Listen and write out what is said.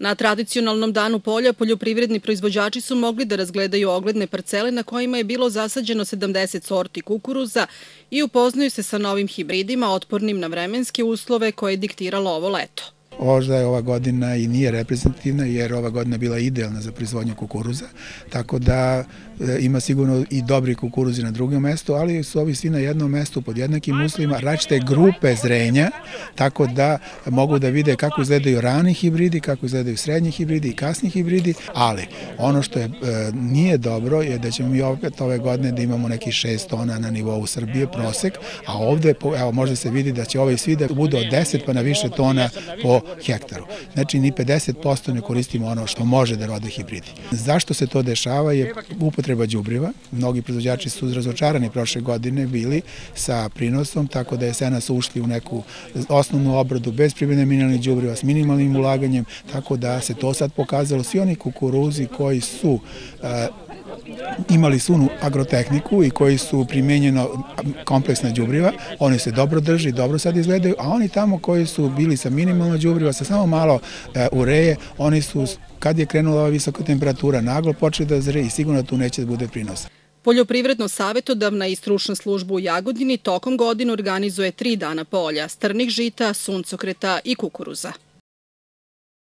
Na tradicionalnom danu polja poljoprivredni proizvođači su mogli da razgledaju ogledne parcele na kojima je bilo zasađeno 70 sorti kukuruza i upoznaju se sa novim hibridima otpornim na vremenske uslove koje je diktiralo ovo leto. Možda je ova godina i nije reprezentativna jer ova godina bila idealna za proizvodnju kukuruza, tako da ima sigurno i dobri kukuruzi na drugom mestu, ali su ovi svi na jednom mestu pod jednakim uslovima, različite grupe zrenja, tako da mogu da vide kako izgledaju rani hibridi, kako izgledaju srednji hibridi i kasni hibridi, ali ono što nije dobro je da ćemo mi opet ove godine da imamo neki 6 tona na nivou Srbije prosek, a ovde možda se vidi da će ovi svi da budu od 10 pa na više tona po hektaru. Znači, ni 50% ne koristimo ono što može da rode hibridi. Zašto se to dešava je upotreba đubriva. Mnogi proizvođači su razočarani prošle godine bili sa prinosom, tako da jesena su ušli u neku osnovnu obradu bez primjene mineralnih đubriva, s minimalnim ulaganjem, tako da se to sad pokazalo. Svi oni kukuruzi koji su imali svu agrotehniku i koji su primenjeno kompleksna đubriva, oni se dobro drži, dobro sad izgledaju, a oni tamo koji su bili sa minimalno đubriva, sa samo malo ureje, oni su, kad je krenula ova visoka temperatura, naglo počeli da zre i sigurno tu neće da bude prinosa. Poljoprivredno-savetodavna i stručna služba u Jagodini tokom godine organizuje 3 dana polja, strnih žita, suncokreta i kukuruza.